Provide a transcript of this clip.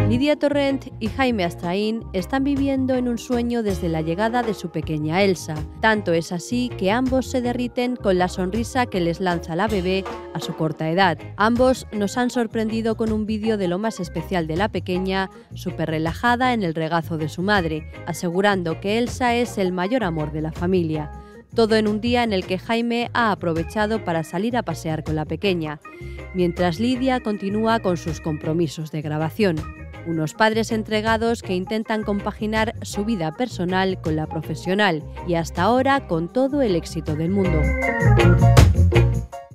Lidia Torrent y Jaime Astrain están viviendo en un sueño desde la llegada de su pequeña Elsa. Tanto es así que ambos se derriten con la sonrisa que les lanza la bebé a su corta edad. Ambos nos han sorprendido con un vídeo de lo más especial de la pequeña, súper relajada en el regazo de su madre, asegurando que Elsa es el mayor amor de la familia. Todo en un día en el que Jaime ha aprovechado para salir a pasear con la pequeña, mientras Lidia continúa con sus compromisos de grabación. Unos padres entregados que intentan compaginar su vida personal con la profesional y hasta ahora con todo el éxito del mundo.